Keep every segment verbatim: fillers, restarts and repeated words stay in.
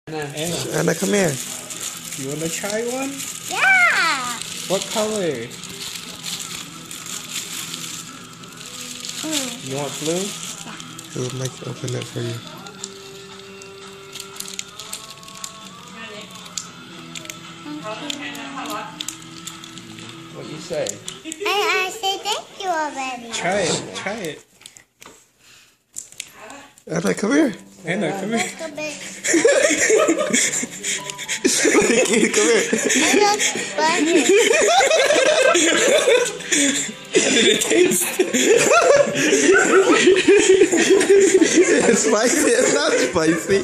Anna. Anna, come here. You wanna try one? Yeah. What color? Blue. You want blue? Yeah. He'll make open it for you. What you say? I, I said thank you already. Try it. Try it. Anna, come here. Anna, come here. Look a bit. Kid, come here. It looks funny. How did it taste? It's spicy. It's not spicy.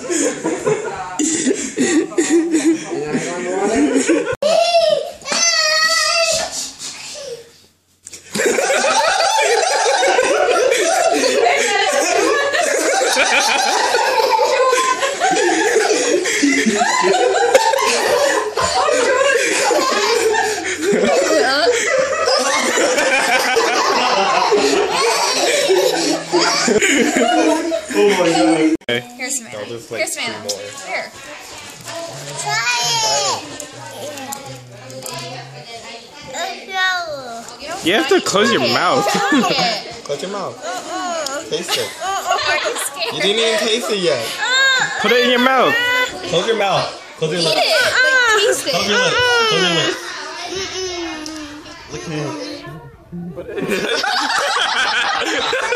Oh my god. Here's some. I'll just, like, Here's some. three more. Here. Try it. No. You have to close your mouth. Close your mouth. Taste it. Are you scared? You didn't even taste it yet. Put it in your mouth. Close your mouth. Close your Eat lips. it. Like, taste Close it. your lips. Close your lips. Look at him.